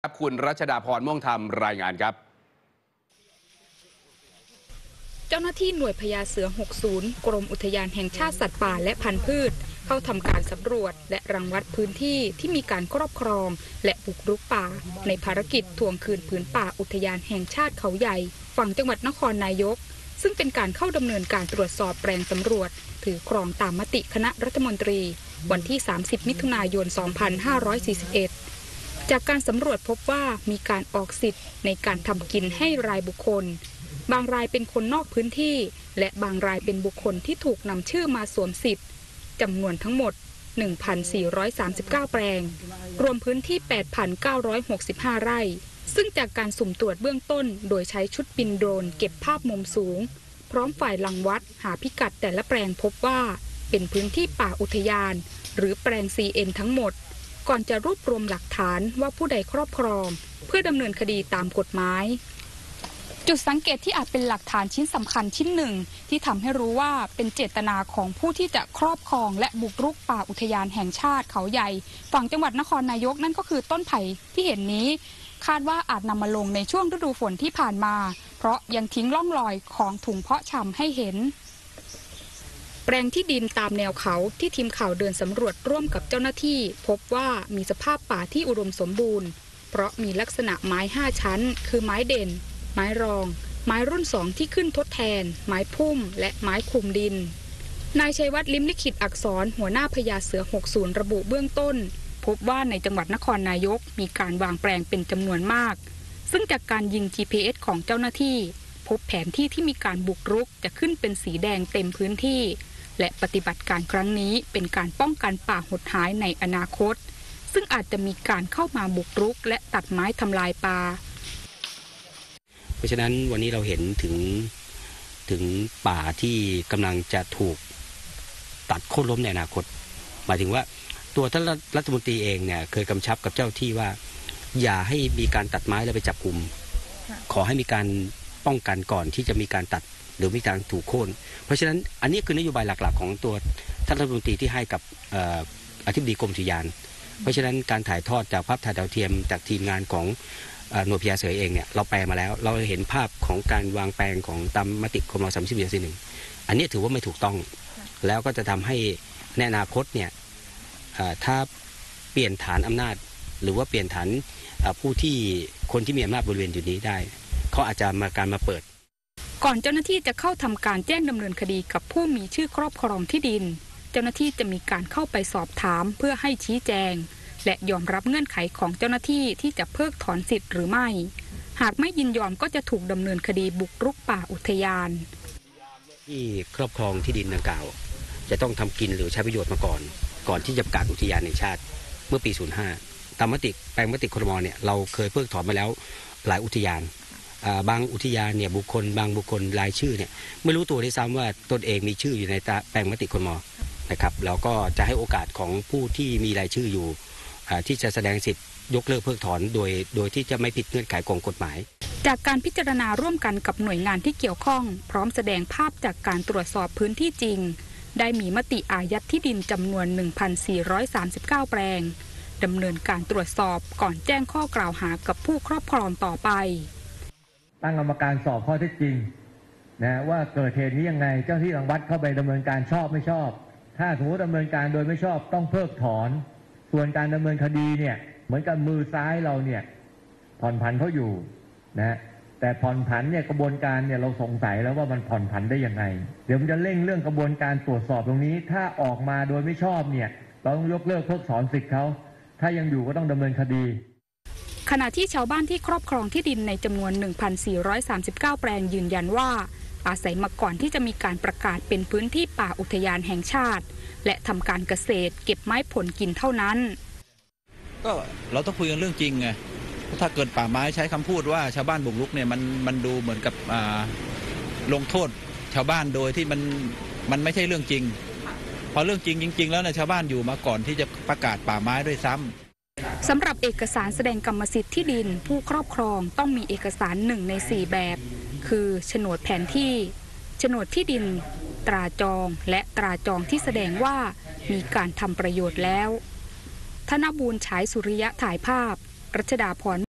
ครับคุณรัชดาพรม่วงธรรมรายงานครับเจ้าหน้าที่หน่วยพญาเสือ 60 กรมอุทยานแห่งชาติสัตว์ป่าและพันธุ์พืชเข้าทำการสำรวจและรังวัดพื้นที่ที่มีการครอบครองและบุกรุกป่าในภารกิจทวงคืนผืนป่าอุทยานแห่งชาติเขาใหญ่ฝั่งจังหวัดนครนายกซึ่งเป็นการเข้าดำเนินการตรวจสอบแปลงสำรวจถือครองตามมติคณะรัฐมนตรีวันที่ 30 มิถุนายน 2541 จากการสำรวจพบว่ามีการออกสิทธิ์ในการทำกินให้รายบุคคลบางรายเป็นคนนอกพื้นที่และบางรายเป็นบุคคลที่ถูกนำชื่อมาสวมสิทธิ์จำนวนทั้งหมด 1,439 แปลงรวมพื้นที่ 8,965 ไร่ซึ่งจากการสุ่มตรวจเบื้องต้นโดยใช้ชุดบินโดรนเก็บภาพมุมสูงพร้อมฝ่ายรังวัดหาพิกัดแต่ละแปลงพบว่าเป็นพื้นที่ป่าอุทยานหรือแปลง CN ทั้งหมดก่อนจะรวบรวมหลักฐานว่าผู้ใดครอบครองเพื่อดำเนินคดีตามกฎหมายจุดสังเกตที่อาจเป็นหลักฐานชิ้นสำคัญชิ้นหนึ่งที่ทำให้รู้ว่าเป็นเจตนาของผู้ที่จะครอบครองและบุกรุกป่าอุทยานแห่งชาติเขาใหญ่ฝั่งจังหวัดนครนายกนั่นก็คือต้นไผ่ที่เห็นนี้คาดว่าอาจนำมาลงในช่วงฤดูฝนที่ผ่านมาเพราะยังทิ้งร่องรอยของถุงเพาะชำให้เห็นแปลงที่ดินตามแนวเขาที่ทีมข่าวเดินสำรวจร่วมกับเจ้าหน้าที่พบว่ามีสภาพป่าที่อุดมสมบูรณ์เพราะมีลักษณะไม้5ชั้นคือไม้เด่นไม้รองไม้รุ่น2ที่ขึ้นทดแทนไม้พุ่มและไม้คลุมดินนายชัยวัฒน์ ลิ้มลิขิตอักษรหัวหน้าพญาเสือ 60 ระบุเบื้องต้นพบว่าในจังหวัดนครนายกมีการวางแปลงเป็นจำนวนมากซึ่งจากการยิง GPS ของเจ้าหน้าที่พบแผนที่ที่มีการบุกรุกจะขึ้นเป็นสีแดงเต็มพื้นที่และปฏิบัติการครั้งนี้เป็นการป้องกันป่าหดหายในอนาคตซึ่งอาจจะมีการเข้ามาบุกรุกและตัดไม้ทำลายป่าเพราะฉะนั้นวันนี้เราเห็นถึงป่าที่กำลังจะถูกตัดโค่นล้มในอนาคตหมายถึงว่าตัวท่านรัฐมนตรีเองเนี่ยเคยกำชับกับเจ้าที่ว่าอย่าให้มีการตัดไม้แล้วไปจับกุมขอให้มีการป้องกันก่อนที่จะมีการตัดหรือมีการถูกโค่นเพราะฉะนั้นอันนี้คือนโยบายหลักๆของตัวท่านรัฐมนตรีที่ให้กับอธิบดีกรมอุทยานเพราะฉะนั้นการถ่ายทอดจากภาพถ่ายดาวเทียมจากทีมงานของหน่วยพญาเสือเองเนี่ยเราแปลมาแล้วเราเห็นภาพของการวางแปลงของตามมติคมร30/1อันนี้ถือว่าไม่ถูกต้องแล้วก็จะทำให้ในอนาคตเนี่ยถ้าเปลี่ยนฐานอำนาจหรือว่าเปลี่ยนฐานผู้ที่คนที่มีอำนาจบริเวณอยู่นี้ได้เขาอาจจะมาเปิดก่อนเจ้าหน้าที่จะเข้าทำการแจ้งดำเนินคดีกับผู้มีชื่อครอบครองที่ดินเจ้าหน้าที่จะมีการเข้าไปสอบถามเพื่อให้ชี้แจงและยอมรับเงื่อนไขของเจ้าหน้าที่ที่จะเพิกถอนสิทธิ์หรือไม่หากไม่ยินยอมก็จะถูกดำเนินคดีบุกรุกป่าอุทยานที่ครอบครองที่ดินดังกล่าวจะต้องทำกินหรือใช้ประโยชน์มาก่อนที่จะประกาศอุทยานแห่งชาติเมื่อปี 05ตามแปลงมติครม.เนี่ยเราเคยเพิกถอนมาแล้วหลายอุทยานบางอุทยานเนี่ยบางบุคคลรายชื่อเนี่ยไม่รู้ตัวด้วยซ้ำว่าตนเองมีชื่ออยู่ในแปลงมติครม.นะครับแล้วก็จะให้โอกาสของผู้ที่มีรายชื่ออยู่ที่จะแสดงสิทธิ์ยกเลิกเพิกถอนโดยที่จะไม่ผิดเงื่อนไขของกฎหมายจากการพิจารณาร่วมกันกับหน่วยงานที่เกี่ยวข้องพร้อมแสดงภาพจากการตรวจสอบพื้นที่จริงได้มีมติอายัดที่ดินจำนวน 1,439 แปลงดำเนินการตรวจสอบก่อนแจ้งข้อกล่าวหากับผู้ครอบครองต่อไปตั้งกรรมการสอบข้อเท็จจริงนะว่าเกิดเหตุนี้ยังไงเจ้าที่รังวัดเข้าไปดำเนินการชอบไม่ชอบถ้าสมมติดำเนินการโดยไม่ชอบต้องเพิกถอนส่วนการดำเนินคดีเนี่ยเหมือนกับมือซ้ายเราเนี่ยผ่อนผันเขาอยู่นะแต่ผ่อนผันเนี่ยกระบวนการเนี่ยเราสงสัยแล้วว่ามันผ่อนผันได้ยังไงเดี๋ยวมันจะเร่งเรื่องกระบวนการตรวจสอบตรงนี้ถ้าออกมาโดยไม่ชอบเนี่ยเราต้องยกเลิกเพิกถอนสิทธิ์เขาถ้ายังอยู่ก็ต้องดำเนินคดีขณะที่ชาวบ้านที่ครอบครองที่ดินในจำนวน 1,439 แปลงยืนยันว่าอาศัยมาก่อนที่จะมีการประกาศเป็นพื้นที่ป่าอุทยานแห่งชาติและทำการเกษตรเก็บไม้ผลกินเท่านั้นก็เราต้องคุยกันเรื่องจริงไงถ้าเกิดป่าไม้ใช้คำพูดว่าชาวบ้านบุกรุกเนี่ยมันดูเหมือนกับลงโทษชาวบ้านโดยที่มันไม่ใช่เรื่องจริงพอเรื่องจริงแล้วนะชาวบ้านอยู่มาก่อนที่จะประกาศป่าไม้ด้วยซ้ำสำหรับเอกสารแสดงกรรมสิทธิ์ที่ดินผู้ครอบครองต้องมีเอกสาร1 ใน 4แบบคือโฉนดแผนที่โฉนดที่ดินตราจองและตราจองที่แสดงว่ามีการทำประโยชน์แล้วธนบูรณ์ฉายสุริยะถ่ายภาพรัชดาพร